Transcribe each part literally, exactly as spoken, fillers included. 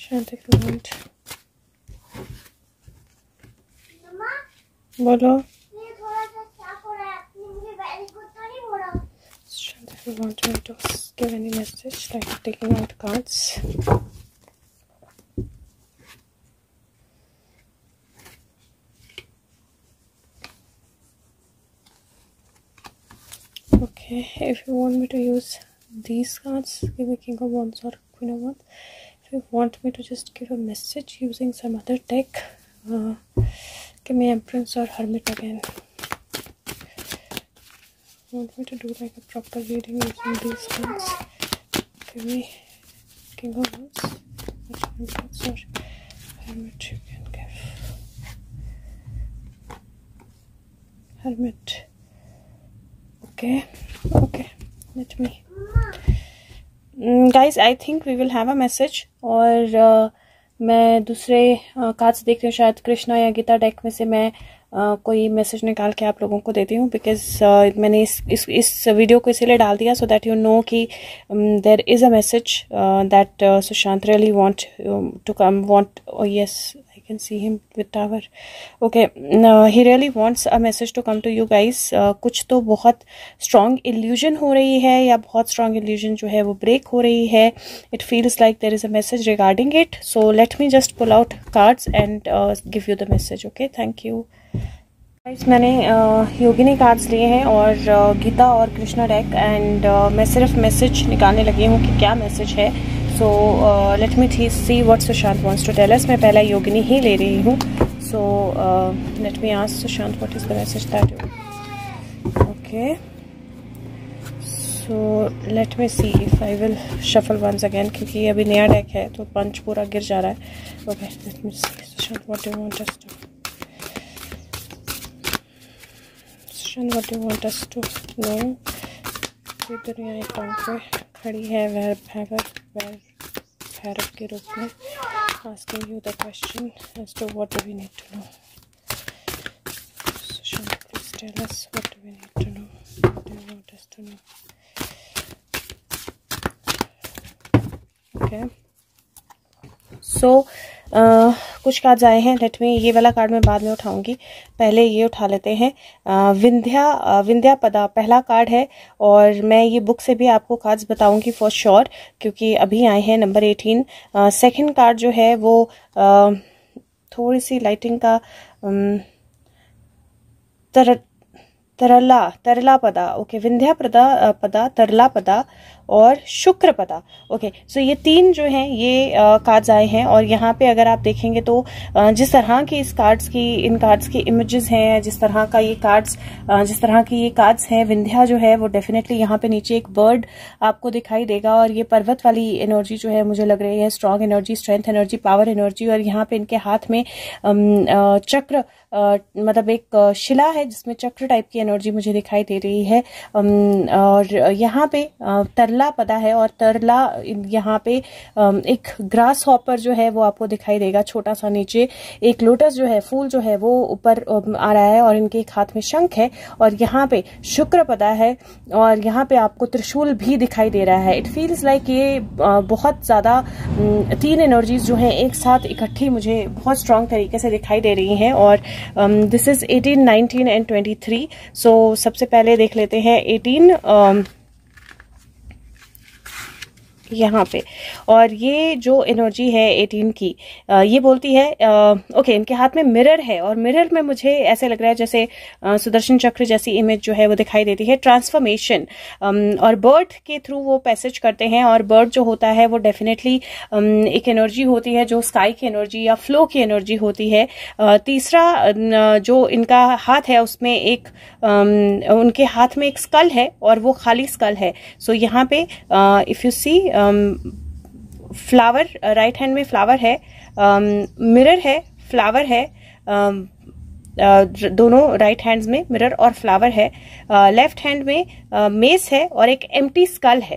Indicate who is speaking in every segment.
Speaker 1: सुशांत एक मिनट बोलो। Sushant, if you want me to give any message, like taking out cards. Okay, if you want me to use these cards, give me King of Wands or Queen of Wands. If you want me to just give a message using some other deck, uh, give me Empress or Hermit again. Want me to do like a proper reading using these cards? Give me King of Wands, Empress or Hermit. You can give Hermit. Okay, okay, let me. Guys, I think we will have a message. और uh, मैं दूसरे cards uh, देख रही हूँ, शायद कृष्णा या Gita deck में से मैं uh, कोई मैसेज निकाल के आप लोगों को देती हूँ, बिकॉज uh, मैंने इस इस इस वीडियो को इसीलिए डाल दिया सो दैट यू नो कि there is a message that Sushant really want to come want oh yes can see him with tower. Okay, uh, he really wants a message to come to you guys. uh, कुछ तो बहुत strong illusion हो रही है या बहुत strong illusion जो है वो break हो रही है. It feels like there is a message regarding it. So let me just pull out cards and uh, give you the message. Okay, thank you guys. मैंने uh, योगिनी कार्ड्स लिए हैं और uh, गीता और कृष्णा डेक एंड uh, मैं सिर्फ message निकालने लगी हूँ कि क्या मैसेज है. So uh, let me see what Sushant wants to tell us. मैं पहला योगिनी ही ले रही हूँ. So uh, let me ask Sushant what is the message that you. Okay. So let me see if I will shuffle once again क्योंकि अभी नया deck है तो पंच पूरा गिर जा रहा है. Okay, let me see Sushant what do you want us to. Sushant what do you want us to know. इधर यहाँ एक टांग पे खड़ी है वह भैरव वह भैरव के रूप में asking you the question as to what do we need to know. Sushant, please tell us what do we need to know. What do you want us to know? Okay. So uh, कुछ cards आए हैं. Let me ये वाला card मैं बाद में उठाऊंगी, पहले ये उठा लेते हैं. uh, विंध्या uh, विंध्या पदा पहला कार्ड है और मैं ये बुक से भी आपको कार्ड्स बताऊंगी फॉर श्योर क्योंकि अभी आए हैं नंबर एटीन. सेकंड कार्ड जो है वो uh, थोड़ी सी लाइटिंग का um, तर तरला तरला पदा. ओके, विंध्या पदा पदा तरला पदा और शुक्र पदा. ओके, सो ये तीन जो हैं ये कार्ड्स आए हैं और यहाँ पे अगर आप देखेंगे तो uh, जिस तरह की इस कार्ड्स की इन कार्ड्स की इमेजेस हैं, जिस तरह का ये कार्ड्स uh, जिस तरह की ये कार्ड्स हैं, विंध्या जो है वो डेफिनेटली यहाँ पे नीचे एक बर्ड आपको दिखाई देगा और ये पर्वत वाली एनर्जी जो है मुझे लग रही है strong energy, strength energy, power energy. और यहाँ पे इनके हाथ में um, चक्र uh, मतलब एक शिला है जिसमें चक्र टाइप की एनर्जी मुझे दिखाई दे रही है. um, और यहाँ पे uh, तरला पदा है और तरला यहाँ पे एक ग्रास हॉपर जो है वो आपको दिखाई देगा छोटा सा. नीचे एक लोटस जो है फूल जो है वो ऊपर आ रहा है और इनके एक हाथ में शंख है और यहाँ पे शुक्र पदा है और यहाँ पे आपको त्रिशूल भी दिखाई दे रहा है. इट फील्स लाइक ये बहुत ज्यादा तीन एनर्जीज जो है एक साथ इकट्ठी मुझे बहुत स्ट्रांग तरीके से दिखाई दे रही हैं. और this is eighteen, nineteen and twenty three. So सबसे पहले देख लेते हैं एटीन यहाँ पे. और ये जो एनर्जी है एटीन की आ, ये बोलती है ओके okay, इनके हाथ में मिरर है और मिरर में मुझे ऐसे लग रहा है जैसे आ, सुदर्शन चक्र जैसी इमेज जो है वो दिखाई देती है. ट्रांसफॉर्मेशन और बर्ड के थ्रू वो पैसेज करते हैं और बर्ड जो होता है वो डेफिनेटली एक एनर्जी होती है जो स्काई की एनर्जी या फ्लो की एनर्जी होती है. आ, तीसरा जो इनका हाथ है उसमें एक आ, उनके हाथ में एक स्कल है और वो खाली स्कल है. सो so, यहाँ पे if you see flower right hand में फ्लावर है, मिरर um, है, फ्लावर है, um, uh, दोनों राइट हैंड्स में मिरर और फ्लावर है. लेफ्ट uh, हैंड में मेस uh, है और एक एम्प्टी स्कल है.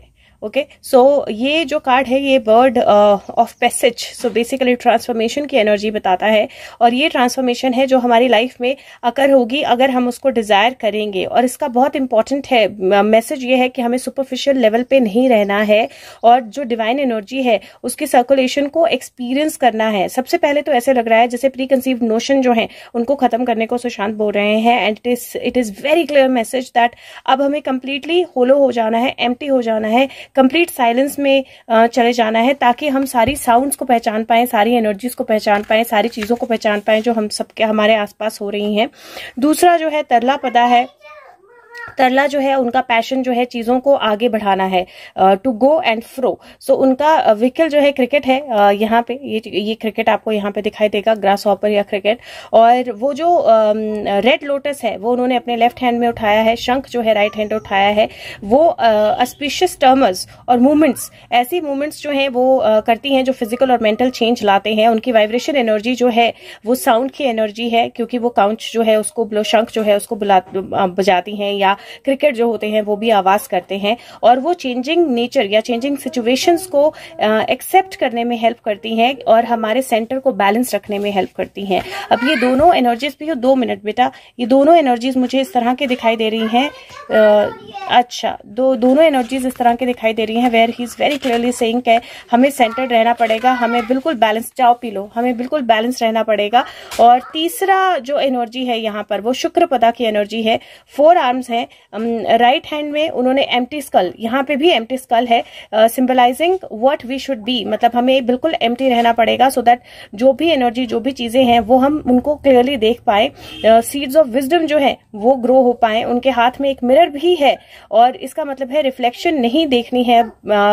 Speaker 1: ओके, सो ये जो कार्ड है ये word of passage, so basically transformation की एनर्जी बताता है। और ये ट्रांसफॉर्मेशन है जो हमारी लाइफ में अकर होगी अगर हम उसको डिजायर करेंगे। और इसका बहुत इंपॉर्टेंट है मैसेज ये है कि हमें सुपरफिशियल लेवल पे नहीं रहना है और जो डिवाइन एनर्जी है उसकी सर्कुलेशन को एक्सपीरियंस करना है। सबसे पहले तो ऐसे लग रहा है जैसे प्री कंसीव्ड नोशन जो है उनको खत्म करने को सुशांत बोल रहे हैं। And it is it is very clear message that अब हमें कंप्लीटली होलो हो जाना है, एम्प्टी हो जाना है, कंप्लीट साइलेंस में चले जाना है, ताकि हम सारी साउंड्स को पहचान पाएं, सारी एनर्जीज को पहचान पाएं, सारी चीजों को पहचान पाएं जो हम सबके हमारे आसपास हो रही हैं। दूसरा जो है तरला पदा है। तरला जो है उनका पैशन जो है चीजों को आगे बढ़ाना है, टू गो एंड फ्रो। सो उनका व्हीकल जो है क्रिकेट है। uh, यहाँ पे ये ये क्रिकेट आपको यहाँ पे दिखाई देगा, ग्रास हॉपर या क्रिकेट। और वो जो रेड um, लोटस है वो उन्होंने अपने लेफ्ट हैंड में उठाया है, शंख जो है राइट हैंड उठाया है। वो ऑस्पिशियस टर्मर्स और मूवमेंट्स, ऐसी मूवमेंट्स जो है वो uh, करती हैं जो फिजिकल और मेंटल चेंज लाते हैं। उनकी वाइब्रेशन एनर्जी जो है वो साउंड की एनर्जी है, क्योंकि वो काउंच जो है उसको शंख जो है उसको बजाती हैं, या क्रिकेट जो होते हैं वो भी आवाज करते हैं। और वो चेंजिंग नेचर या चेंजिंग सिचुएशंस को एक्सेप्ट uh, करने में हेल्प करती हैं और हमारे सेंटर को बैलेंस रखने में हेल्प करती हैं। अब ये दोनों एनर्जीज भी, दो मिनट बेटा, ये दोनों एनर्जीज मुझे इस तरह के दिखाई दे रही हैं। uh, अच्छा, दो दोनों एनर्जीज इस तरह के दिखाई दे रही हैं where he is very clearly saying कि हमें सेंटर्ड रहना पड़ेगा, हमें बिल्कुल बैलेंस, चाओ पी लो, हमें बिल्कुल बैलेंस रहना पड़ेगा। और तीसरा जो एनर्जी है यहाँ पर वो शुक्र पदा की एनर्जी है। फोर आर्म्स है, राइट हैंड में उन्होंने एम्प्टी स्कल, यहाँ पे भी एम्प्टी स्कल है, symbolising what we should be, मतलब हमें बिल्कुल एम्प्टी रहना पड़ेगा सो so दैट जो भी एनर्जी, जो भी चीजें हैं वो हम उनको क्लियरली देख पाए, सीड्स ऑफ विजडम जो है वो ग्रो हो पाए। उनके हाथ में एक मिरर भी है और इसका मतलब है रिफ्लेक्शन नहीं देखनी है।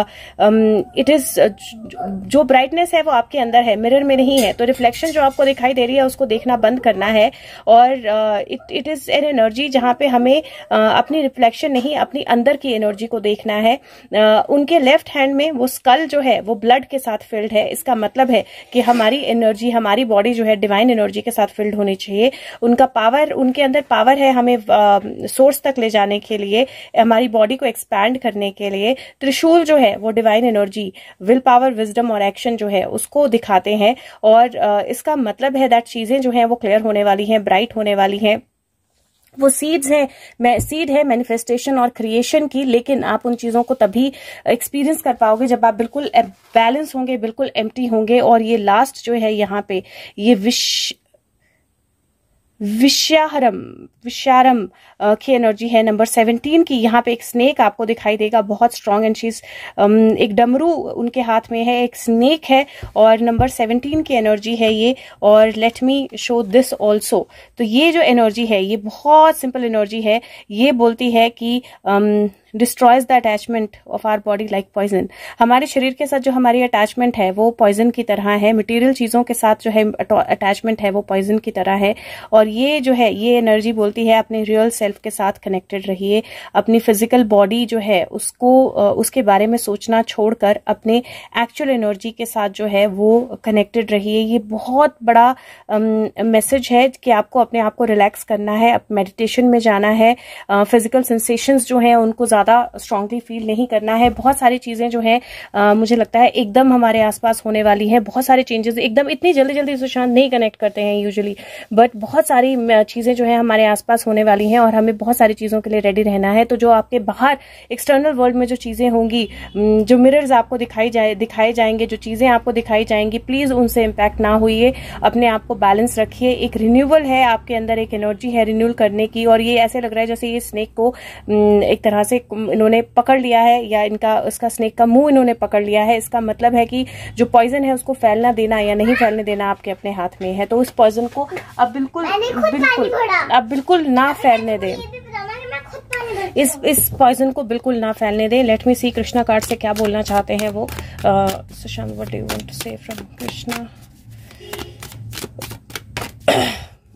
Speaker 1: इट इज जो ब्राइटनेस है वो आपके अंदर है, मिरर में नहीं है। तो रिफ्लेक्शन जो आपको दिखाई दे रही है उसको देखना बंद करना है। और it it is an energy जहां पे हमें uh, अपनी रिफ्लेक्शन नहीं, अपनी अंदर की एनर्जी को देखना है। uh, उनके लेफ्ट हैंड में वो स्कल जो है वो ब्लड के साथ फिल्ड है। इसका मतलब है कि हमारी एनर्जी, हमारी बॉडी जो है डिवाइन एनर्जी के साथ फिल्ड होनी चाहिए। उनका पावर, उनके अंदर पावर है हमें सोर्स uh, तक ले जाने के लिए, हमारी बॉडी को एक्सपैंड करने के लिए। त्रिशूल जो है वो divine energy, will power, wisdom और एक्शन जो है उसको दिखाते हैं। और uh, इसका मतलब है दैट चीजें जो हैं वो क्लियर होने वाली हैं, ब्राइट होने वाली हैं। वो सीड्स है, मैं सीड है मैनिफेस्टेशन और क्रिएशन की, लेकिन आप उन चीजों को तभी एक्सपीरियंस कर पाओगे जब आप बिल्कुल बैलेंस होंगे, बिल्कुल एम्प्टी होंगे। और ये लास्ट जो है यहाँ पे ये विश विश्याहरम विश्यारम की एनर्जी है नंबर सेवनटीन की। यहाँ पे एक स्नेक आपको दिखाई देगा, बहुत स्ट्रॉन्ग एंड शीज, एक डमरू उनके हाथ में है, एक स्नेक है और नंबर सेवनटीन की एनर्जी है ये। और let me show this also. तो ये जो एनर्जी है ये बहुत सिंपल एनर्जी है। ये बोलती है कि um, destroys the attachment of our body like poison. हमारे शरीर के साथ जो हमारी अटैचमेंट है वो पॉइजन की तरह है। मटेरियल चीजों के साथ जो है अटैचमेंट है वो पॉइजन की तरह है। और ये जो है ये एनर्जी बोलती है अपने रियल सेल्फ के साथ कनेक्टेड रहिए। अपनी फिजिकल बॉडी जो है उसको उसके बारे में सोचना छोड़कर अपने एक्चुअल एनर्जी के साथ जो है वो कनेक्टेड रहिए। ये बहुत बड़ा मैसेज है कि आपको अपने आप को रिलैक्स करना है, मेडिटेशन में जाना है, फिजिकल सेंसेशंस जो है उनको ज्यादा स्ट्रांगली फील नहीं करना है। बहुत सारी चीजें जो है मुझे लगता है एकदम हमारे आसपास होने वाली हैं। बहुत सारे चेंजेस एकदम इतनी जल्दी जल्दी सुशांत नहीं कनेक्ट करते हैं यूजुअली, बट बहुत सारी चीजें जो है हमारे आसपास होने वाली हैं और हमें बहुत सारी चीजों के लिए रेडी रहना है। तो जो आपके बाहर एक्सटर्नल वर्ल्ड में जो चीजें होंगी, जो मिरर्स आपको दिखाई जाए दिखाए जाएंगे, जो चीजें आपको दिखाई जाएंगी, प्लीज उनसे इम्पैक्ट ना होइए। अपने आप को बैलेंस रखिए। एक रिन्यूअल है आपके अंदर, एक एनर्जी है रिन्यूअल करने की। और ये ऐसे लग रहा है जैसे ये स्नेक को एक तरह से इन्होंने पकड़ लिया है, या इनका उसका स्नेक का मुंह इन्होंने पकड़ लिया है। इसका मतलब है कि जो पॉइजन है उसको फैलना देना या नहीं फैलने देना आपके अपने हाथ में है। तो उस पॉइजन को अब बिल्कुल बिल्कुल अब बिल्कुल ना फैलने दें। इस इस पॉइजन को बिल्कुल ना फैलने दें। Let me see Krishna card से क्या बोलना चाहते हैं वो। Sushant, what do you want to say from Krishna?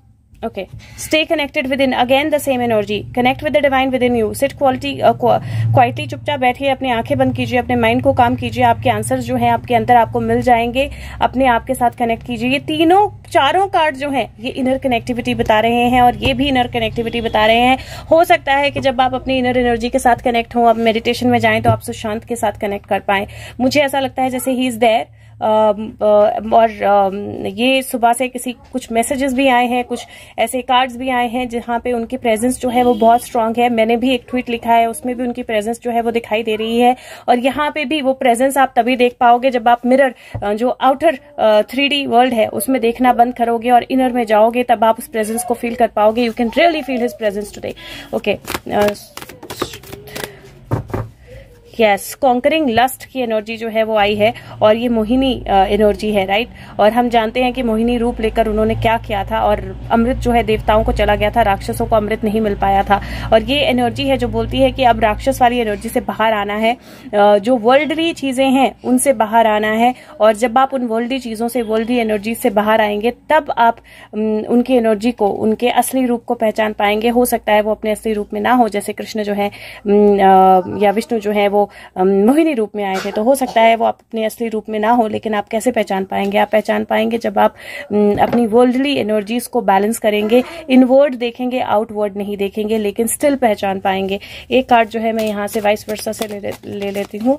Speaker 1: Okay, stay connected within. Again the same energy. Connect with the divine within you. Sit quality uh, quietly, चुपचाप बैठिए, अपनी आंखें बंद कीजिए, अपने माइंड को काम कीजिए, आपके आंसर्स जो हैं आपके अंदर आपको मिल जाएंगे. अपने आप के साथ कनेक्ट कीजिए. ये तीनों चारों कार्ड जो हैं ये इनर कनेक्टिविटी बता रहे हैं और ये भी इनर कनेक्टिविटी बता रहे हैं. हो सकता है कि जब आप अपनी इनर एनर्जी के साथ कनेक्ट हो, आप मेडिटेशन में जाएं तो आप सुशांत के साथ कनेक्ट कर पाएं. मुझे ऐसा लगता है जैसे he is there. Uh, uh, और uh, ये सुबह से किसी कुछ मैसेजेस भी आए हैं, कुछ ऐसे कार्ड्स भी आए हैं जहाँ पे उनकी प्रेजेंस जो है वो बहुत स्ट्रांग है. मैंने भी एक ट्वीट लिखा है, उसमें भी उनकी प्रेजेंस जो है वो दिखाई दे रही है. और यहाँ पे भी वो प्रेजेंस आप तभी देख पाओगे जब आप मिरर, जो आउटर थ्री डी वर्ल्ड है उसमें देखना बंद करोगे और इनर में जाओगे, तब आप उस प्रेजेंस को फील कर पाओगे. You can really feel his presence today. Okay, yes, conquering lust की एनर्जी जो है वो आई है और ये मोहिनी एनर्जी है, राइट. और हम जानते हैं कि मोहिनी रूप लेकर उन्होंने क्या किया था और अमृत जो है देवताओं को चला गया था, राक्षसों को अमृत नहीं मिल पाया था. और ये एनर्जी है जो बोलती है कि अब राक्षस वाली एनर्जी से बाहर आना है, जो वर्ल्डली चीजें हैं उनसे बाहर आना है. और जब आप उन वर्ल्डली चीजों से, वर्ल्डली एनर्जी से बाहर आएंगे, तब आप उनकी एनर्जी को, उनके असली रूप को पहचान पाएंगे. हो सकता है वो अपने असली रूप में ना हो, जैसे कृष्ण जो है या विष्णु जो है वो मोहिनी रूप में आए थे, तो हो सकता है वो आप अपने असली रूप में ना हो. लेकिन आप कैसे पहचान पाएंगे? आप पहचान पाएंगे जब आप अपनी वर्ल्डली एनर्जीज को बैलेंस करेंगे, इनवर्ड देखेंगे, आउटवर्ड नहीं देखेंगे, लेकिन स्टिल पहचान पाएंगे. एक कार्ड जो है मैं यहाँ से वाइस वर्सा से ले, ले लेती हूँ.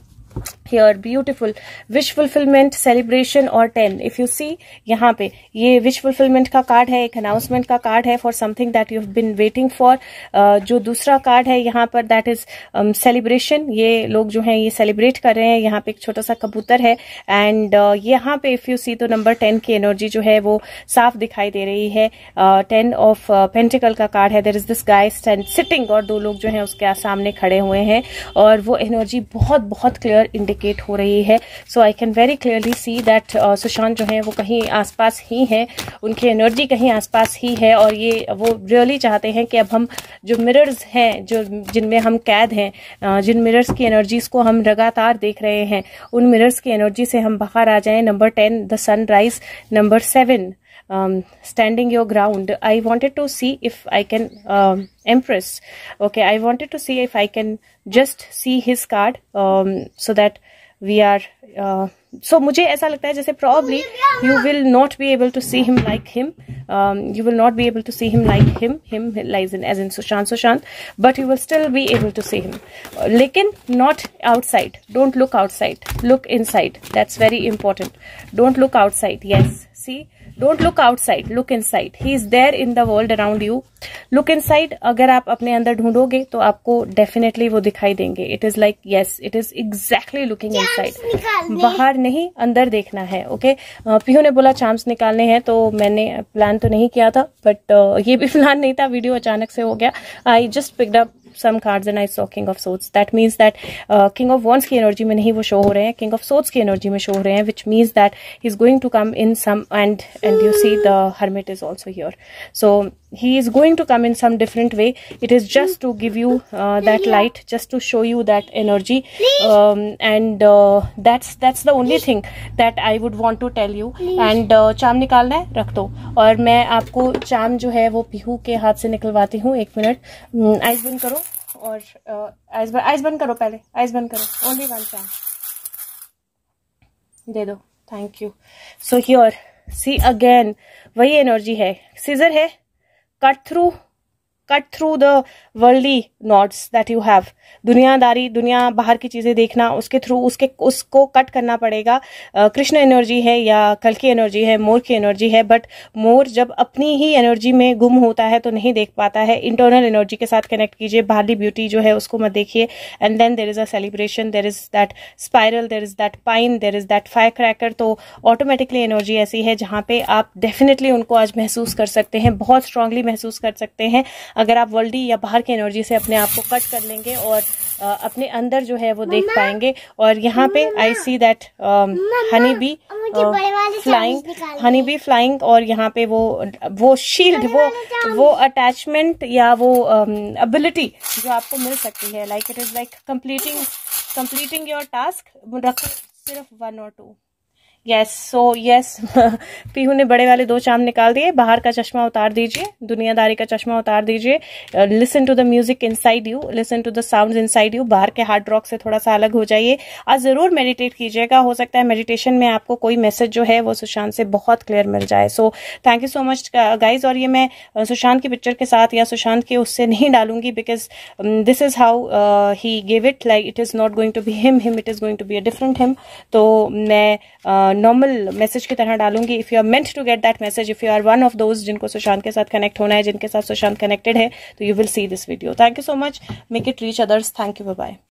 Speaker 1: Here, beautiful wish fulfillment celebration और टेन. If you see यहाँ पे ये wish fulfillment का कार्ड है, एक announcement का कार्ड है for something that you've been waiting for. uh, जो दूसरा कार्ड है यहाँ पर that is um, celebration. ये लोग जो हैं ये celebrate कर रहे हैं. यहाँ पे एक छोटा सा कबूतर है and uh, यहाँ पे if you see तो नंबर टेन की एनर्जी जो है वो साफ दिखाई दे रही है. टेन ऑफ पेंटिकल का कार्ड है. there is this guy sitting और दो लोग जो हैं उसके सामने खड़े हुए हैं और वो एनर्जी बहुत बहुत क्लियर इंडिकेट हो रही है. So I can very clearly see that Sushant जो है वो कहीं आसपास ही है, उनकी एनर्जी कहीं आसपास ही है. और ये वो रियली चाहते हैं कि अब हम जो मिरर्स हैं, जो जिनमें हम कैद हैं, जिन मिरर्स की एनर्जीज को हम लगातार देख रहे हैं, उन मिरर्स की एनर्जी से हम बाहर आ जाएं. Number ten the sunrise. Number seven Um, standing your ground. I wanted to see if I can um, Empress. Okay, I wanted to see if I can just see his card um, so that we are uh, so मुझे ऐसा लगता है जैसे probably you will not be able to see him like him. Um, you will not be able to see him like him. Him lies in as in Sushant Sushant, but you will still be able to see him. Uh, लेकिन not outside. Don't look outside. Look inside. That's very important. Don't look outside. Yes. See. Don't look outside, look inside. He is there in the world around you. Look inside. अगर आप अपने अंदर ढूंढोगे तो आपको definitely वो दिखाई देंगे. It is like yes, it is exactly looking inside. बाहर नहीं, अंदर देखना है. ओके, पीहू ने बोला चाम्स निकालने हैं, तो मैंने प्लान तो नहीं किया था, बट uh, ये भी प्लान नहीं था, वीडियो अचानक से हो गया. I just picked up some cards and I saw King of Swords. That means that uh, King of Wands की एनर्जी में नहीं वो शो हो रहे हैं, King of Swords की एनर्जी में शो हो रहे हैं, which means that he's going to come in some and and you see the Hermit is also here. So he is going to come in some different way. It is just to give you uh, that light, just to show you that energy, um, and uh, that's that's the only thing that I would want to tell you. And uh, चाम निकालना है, रख दो. और मैं आपको चाम जो है वो पीहू के हाथ से निकलवाती हूँ. एक मिनट, आइस बंद करो और आइस आइस बंद करो, पहले आइस बंद करो. ओनली वन चाम दे दो. Thank you. So here see again वही एनर्जी है. सीजर है. Cut through cut through the worldly knots that you have. दुनियादारी, दुनिया बाहर की चीजें देखना, उसके थ्रू उसके उसको कट करना पड़ेगा. uh, कृष्ण एनर्जी है या कल की एनर्जी है, मोर की एनर्जी है, बट मोर जब अपनी ही एनर्जी में गुम होता है तो नहीं देख पाता है. इंटरनल एनर्जी के साथ कनेक्ट कीजिए. बाहरी ब्यूटी जो है उसको मत देखिए. And then there is a celebration, there is that spiral, there is that pine, there is that fire cracker. तो ऑटोमेटिकली एनर्जी ऐसी है जहां पे आप डेफिनेटली उनको आज महसूस कर सकते हैं, बहुत स्ट्रांगली महसूस कर सकते हैं, अगर आप वर्ल्डी या बाहर की एनर्जी से अपने आप को कट कर लेंगे और Uh, अपने अंदर जो है वो देख पाएंगे. और यहाँ पे I see that honey bee flying, honey bee flying. और यहाँ पे वो वो शील्ड, वो वो अटैचमेंट या वो एबिलिटी um, जो आपको मिल सकती है. Like it is like completing completing your task. रखो सिर्फ वन और two. Yes so yes Pihu ने बड़े वाले दो चांद निकाल दिए। बाहर का चश्मा उतार दीजिए, दुनियादारी का चश्मा उतार दीजिए। Listen to the music inside you, listen to the sounds inside you. बाहर के हार्ड रॉक से थोड़ा सा अलग हो जाइए। आज जरूर मेडिटेट कीजिएगा, हो सकता है मेडिटेशन में आपको कोई मैसेज जो है वो सुशांत से बहुत क्लियर मिल जाए। So thank you so much guys. और ये मैं सुशांत की पिक्चर के साथ या सुशांत के उससे नहीं डालूंगी, because this is how he give it, like it is not going to be him him it is going to be a different him. तो मैं नॉर्मल uh, मैसेज की तरह डालूंगी। If you are meant to get that message, if you are one of those जिनको सुशांत के साथ connect होना है, जिनके साथ सुशांत कनेक्टेड है, तो you will see this video. Thank you so much, make it reach others. Thank you, bye bye.